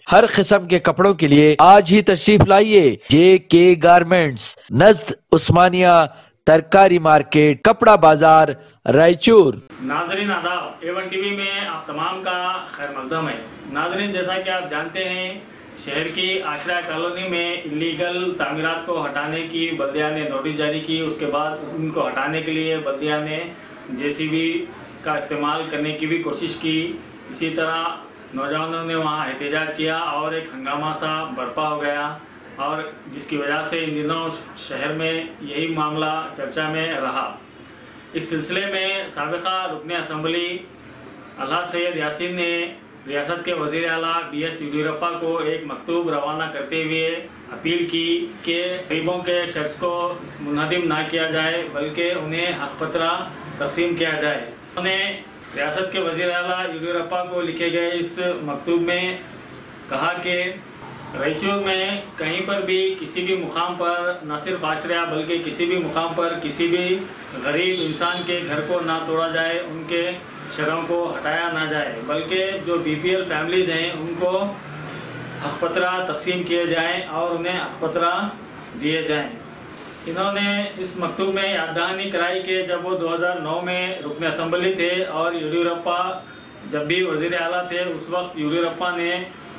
हर किस्म के कपड़ों के लिए आज ही तशरीफ लाइए JK गारमेंट्स, नज़द उस्मानिया तरकारी मार्केट, कपड़ा बाजार, रायचूर। नाजरीन आदाब, A1 TV में आप तमाम का खैर मकदम है। नाजरीन, जैसा कि आप जानते हैं, शहर की आश्रय कॉलोनी में इलीगल तामीरात को हटाने की बल्दिया ने नोटिस जारी की। उसके बाद उनको हटाने के लिए बल्दिया ने JCB का इस्तेमाल करने की भी कोशिश की। इसी तरह नौजवानों ने वहां एहतजाज किया और एक हंगामा सा बर्पा हो गया, और जिसकी वजह से इन दिनों शहर में यही मामला चर्चा में रहा। इस सिलसिले में साबिका रुकन असम्बली अल्लाह सैयद यासीन ने रियासत के वज़ीर आला BS येडियुरप्पा को एक मकतूब रवाना करते हुए अपील की कि गरीबों के शख्स को मुनहदिम ना किया जाए, बल्कि उन्हें हक़पत्रा तकसीम किया जाए। उन्होंने रियासत के वज़ीर आला येडियुरप्पा को लिखे गए इस मकतूब में कहा कि रायचूर में कहीं पर भी किसी भी मुकाम पर न सिर्फ आश्रया बल्कि किसी भी मुकाम पर किसी भी गरीब इंसान के घर को ना तोड़ा जाए, उनके शरों को हटाया ना जाए, बल्कि जो BPL फैमिलीज़ हैं उनको हक़पत्रा तकसीम किए जाएं और उन्हें हक़पत्रा दिए जाएं। इन्होंने इस मकतूब में याद दहानी कराई कि जब वो 2009 में रुकन असम्बली थे और येडियुरप्पा जब भी वज़ीर आला थे, उस वक्त येडियुरप्पा ने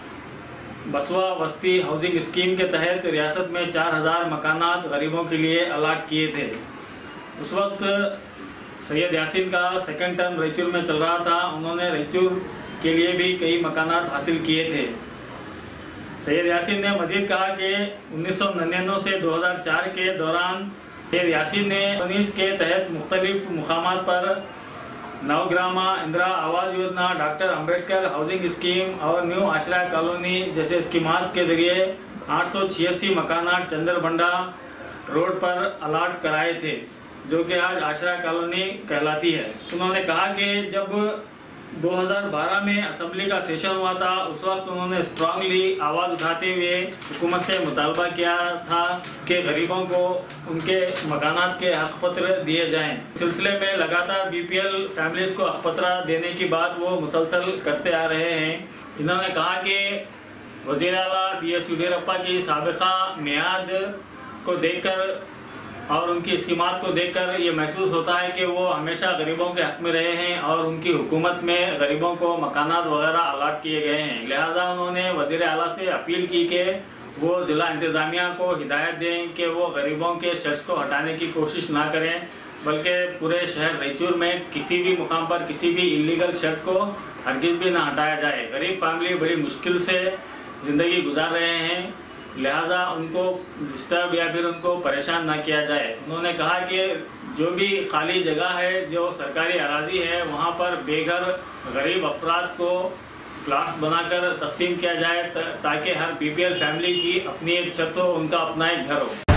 बसवा बस्ती हाउसिंग स्कीम के तहत रियासत में 4000 मकानात गरीबों के लिए अलाट किए थे। उस वक्त सैयद यासीन का सेकंड टर्म रायचूर में चल रहा था। उन्होंने रायचूर के लिए भी कई मकानात हासिल किए थे। सैयद यासीन ने मजीद कहा कि 1999 से 2004 के दौरान सैयद यासीन ने 19 के तहत मुख्तलिफ मुकामात पर नवग्रामा, Indira Awas Yojana, doctor Ambedkar housing scheme और न्यू आश्रय कॉलोनी जैसे स्कीमात के जरिए 886 मकानात चंद्रबंडा रोड पर अलाट कराए थे, जो कि आज आश्रय कॉलोनी कहलाती है। उन्होंने कहा कि जब 2012 में असम्बली का सेशन हुआ था, उस वक्त उन्होंने स्ट्रांगली आवाज़ उठाते हुए हुकूमत से मुतालबा किया था कि गरीबों को उनके मकानात के हक़पत्र दिए जाएं। सिलसिले में लगातार BPL फैमिलीज़ को हक़पत्रा देने की बात वो मुसलसल करते आ रहे हैं। इन्होंने कहा कि वज़ीर आला BS येडियुरप्पा की साबिका मियाद को देखकर और उनकी स्कीमात को देखकर ये महसूस होता है कि वो हमेशा गरीबों के हक़ में रहे हैं और उनकी हुकूमत में गरीबों को मकानात वगैरह अलाट किए गए हैं। लिहाजा उन्होंने वज़ीर आला से अपील की कि वो ज़िला इंतज़ामिया को हिदायत दें कि वो गरीबों के शख्स को हटाने की कोशिश ना करें, बल्कि पूरे शहर रायचूर में किसी भी मुकाम पर किसी भी इलीगल शख्स को हरगिज़ भी ना हटाया जाए। गरीब फैमिली बड़ी मुश्किल से ज़िंदगी गुजार रहे हैं, लिहाजा उनको डिस्टर्ब या फिर उनको परेशान ना किया जाए। उन्होंने कहा कि जो भी खाली जगह है, जो सरकारी अराजी है, वहाँ पर बेघर गरीब अफराद को प्लाट्स बनाकर तकसीम किया जाए ताकि हर BPL फैमिली की अपनी एक छत हो, उनका अपना एक घर हो।